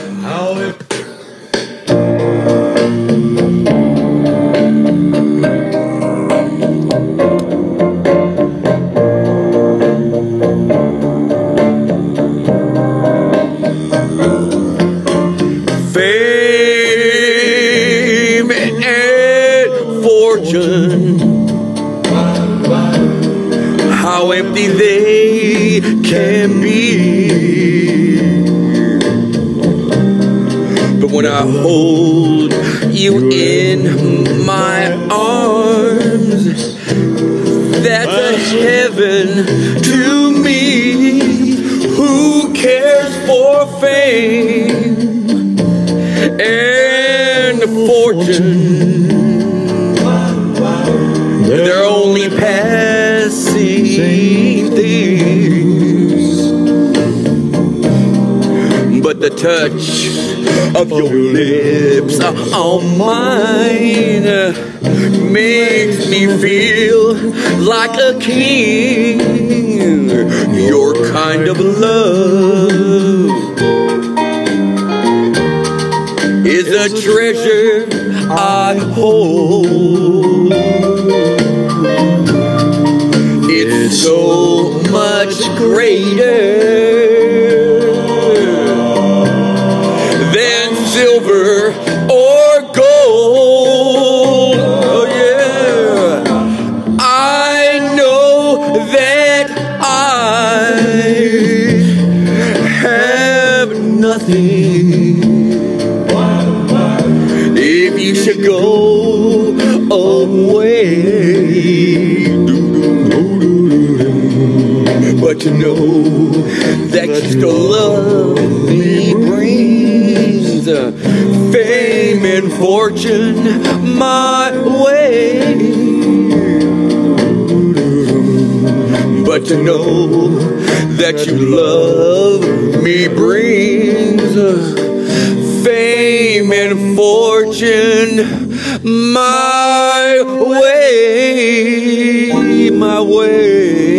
How it fame and fortune, how empty they can be. But when I hold you in my arms, that's a heaven to me. Who cares for fame and fortune? They're only passing things. But the touch of your lips on mine makes me feel like a king. Your kind of love is a treasure I hold. It's so much greater than silver or gold. Oh yeah, I know that I have nothing. If you should go away, but you know that you still love me brings fame and fortune my way. But to know that you love me brings fame and fortune my way, my way.